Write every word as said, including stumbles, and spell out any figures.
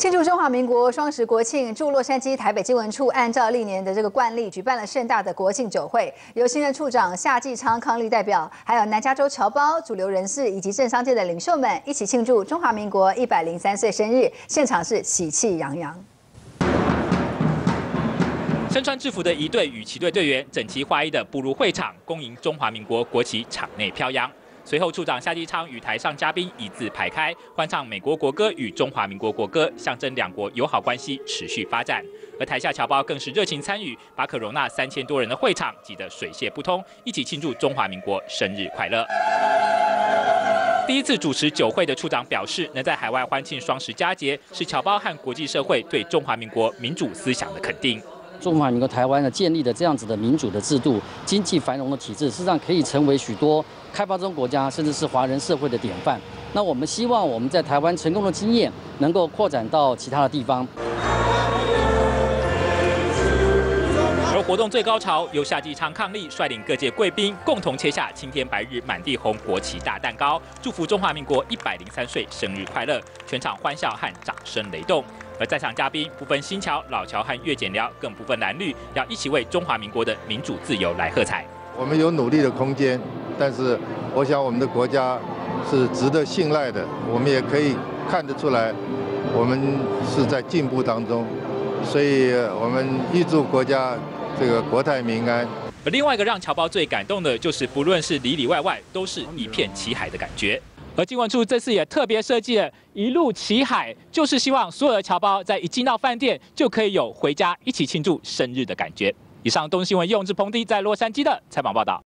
庆祝中华民国双十国庆，驻洛杉矶台北经文处按照历年的这个惯例，举办了盛大的国庆酒会。由新任处长夏季昌伉俪代表，还有南加州侨胞、主流人士以及政商界的领袖们一起庆祝中华民国一百零三岁生日，现场是喜气洋洋。 身穿制服的一队与旗队队员整齐划一地步入会场，恭迎中华民国国旗场内飘扬。随后，处长夏季昌与台上嘉宾一字排开，欢唱美国国歌与中华民国国歌，象征两国友好关系持续发展。而台下侨胞更是热情参与，把可容纳三千多人的会场挤得水泄不通，一起庆祝中华民国生日快乐。 第一次主持酒会的处长表示，能在海外欢庆双十佳节，是侨胞和国际社会对中华民国民主思想的肯定。 中华民国台湾呢建立的这样子的民主的制度、经济繁荣的体制，事实上可以成为许多开发中国家甚至是华人社会的典范。那我们希望我们在台湾成功的经验能够扩展到其他的地方。 而活动最高潮由夏季昌伉俪率领各界贵宾共同切下青天白日满地红国旗大蛋糕，祝福中华民国一百零三岁生日快乐，全场欢笑和掌声雷动。 而在场嘉宾不分新侨、老侨和越检寮，更不分蓝绿，要一起为中华民国的民主自由来喝彩。 我们有努力的空间，但是我想我们的国家是值得信赖的，我们也可以看得出来，我们是在进步当中，所以我们预祝国家这个国泰民安。 而另外一个让侨胞最感动的，就是不论是里里外外，都是一片旗海的感觉。 而经文处这次也特别设计了一路旗海，就是希望所有的侨胞在一进到饭店就可以有回家一起庆祝生日的感觉。以上东新闻用志鹏弟在洛杉矶的采访报道。